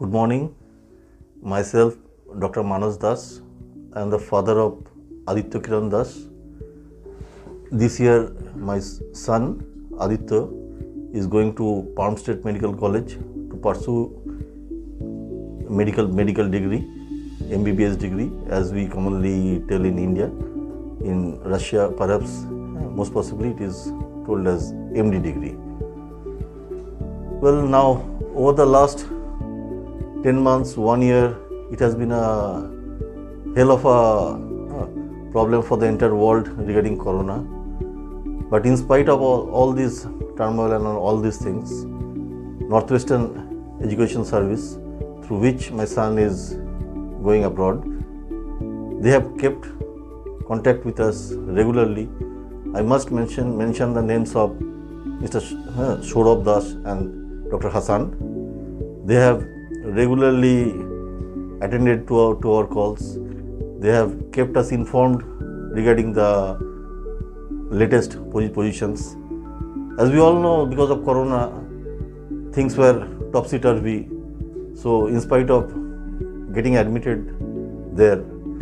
Good morning. Myself, Dr. Manas Das. I am the father of Aditya Kiran Das. This year, my son Aditya is going to Palm State Medical College to pursue medical degree, MBBS degree, as we commonly tell in India. In Russia, perhaps most possibly it is told as MD degree. Well, now over the last 10 months, 1 year, it has been a hell of a problem for the entire world regarding Corona. But in spite of all this turmoil and all these things, Northwestern Education Service, through which my son is going abroad, they have kept contact with us regularly. I must mention the names of Mr. Saurabh Das and Dr. Hassan. They have regularly attended to our calls. They have kept us informed regarding the latest positions. As we all know, because of Corona, things were topsy-turvy. So in spite of getting admitted there,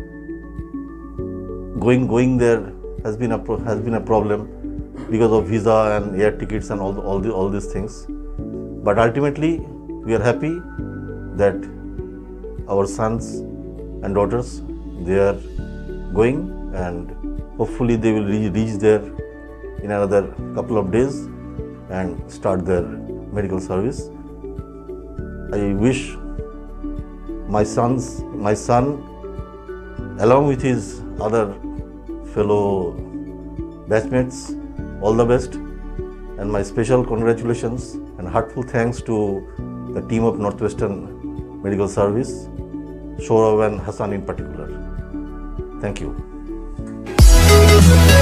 going there has been a problem because of visa and air tickets and all these things. But ultimately, we are happy that our sons and daughters, they are going, and hopefully they will reach there in another couple of days and start their medical service. I wish my son along with his other fellow batchmates all the best, and my special congratulations and heartfelt thanks to the team of Northwestern Medical Service, Saurabh and Hassan in particular. Thank you.